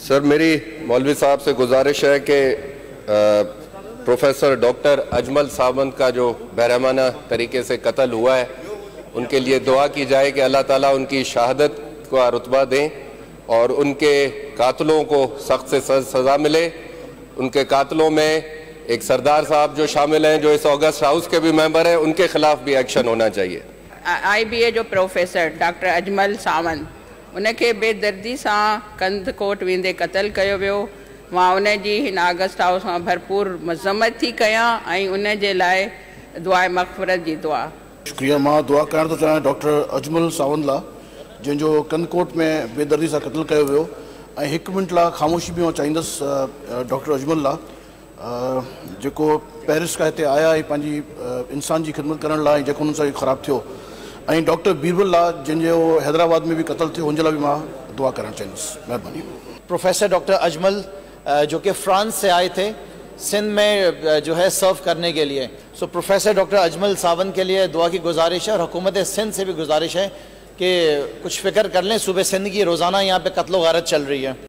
Sir, मेरी मौलवी साहब से गुजारिश है कि प्रोफेसर डॉक्टर अजमल सावंत का जो बेरहमाना तरीके से कत्ल हुआ है, उनके लिए दुआ की जाए कि अल्लाह ताला उनकी शहादत का रुतबा दें और उनके कातलों को सख्त से सज़ा मिले। उनके कातलों में एक सरदार साहब जो शामिल हैं, जो इस ऑगस्ट हाउस के भी मेंबर हैं, उनके खिलाफ भी एक्शन होना चाहिए। IBA जो प्रोफेसर डॉक्टर अजमल सावंत उनके बेदर्दी से कंदकोट वेंदे कत्ल किया वियो। मां उन जी हिन ऑगस्ट हाउस में भरपूर मज़म्मत थी कयां ऐं उन जे लाइ दुआ मग़फ़िरत जी दुआ। शुक्रिया। मां दुआ करण थो चाहियां डॉक्टर अजमल सावंत ला, जिनजो कंदकोट में बेदर्दी से कत्ल किया वियो। ऐं हिकु मिनट ला ख़ामोशी भी चाहींदुसि डॉक्टर अजमल ला, जेको पेरिस का हिते आया ऐं पंहिंजी इंसान जी ख़िदमत करण लाइ, जेको हुन सां ख़राबु थियो। ऐं डॉक्टर बीरबल ला, जिनजो हैदराबाद में भी कत्ल थियो, उनजे लाइ भी मां दुआ करणु चाहींदुसि। महिरबानी। प्रोफेसर डॉक्टर अजमल जो कि फ्रांस से आए थे सिंध में जो है सर्व करने के लिए। सो प्रोफेसर डॉक्टर अजमल सावंत के लिए दुआ की गुजारिश है और हुकूमत सिंध से भी गुजारिश है कि कुछ फ़िक्र कर लें। सूबे सिंध की रोज़ाना यहाँ पे कत्लो गारत चल रही है।